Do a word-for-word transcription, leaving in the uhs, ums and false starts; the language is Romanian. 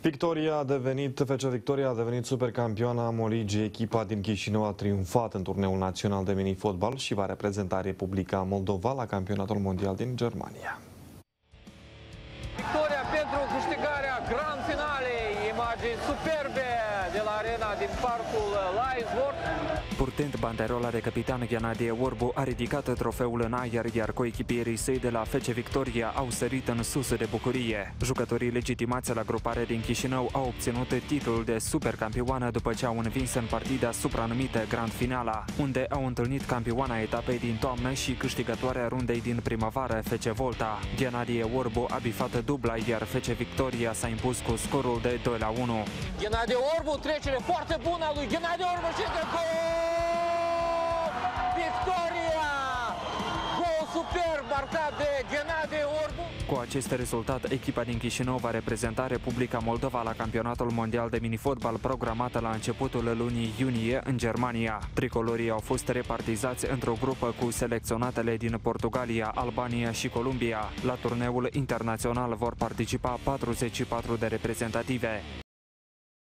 Victoria a devenit, F C Victoria a devenit supercampioana Moligii. Echipa din Chișinău a triumfat în turneul național de mini-fotbal și va reprezenta Republica Moldova la campionatul mondial din Germania. Victoria pentru câștigarea grand finalei, imagini superbe de la arena din parcul Leisworth. Purtând banderola de capitan, Ghenadie Orbu a ridicat trofeul în aer, iar coechipierii săi de la F C Victoria au sărit în sus de bucurie. Jucătorii legitimați la grupare din Chișinău au obținut titlul de supercampioană după ce au învins în partida supranumită Grand Finala, unde au întâlnit campioana etapei din toamnă și câștigătoarea rundei din primăvară, F C Volta. Ghenadie Orbu a bifat dubla, iar F C Victoria s-a impus cu scorul de doi la unu. Ghenadie Orbu, trecere foarte bună a lui Ghenadie Orbu și de gol! Victoria! Gol superb marcat de Ghenadie Orbu. Cu acest rezultat, echipa din Chișinău va reprezenta Republica Moldova la campionatul mondial de minifotbal programată la începutul lunii iunie în Germania. Tricolorii au fost repartizați într-o grupă cu selecționatele din Portugalia, Albania și Columbia. La turneul internațional vor participa patruzeci și patru de reprezentative.